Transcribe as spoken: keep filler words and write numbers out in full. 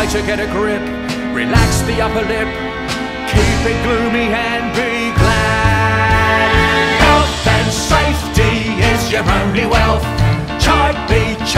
Try to get a grip, relax the upper lip, keep it gloomy and be glad. Health and safety is your only wealth. Child be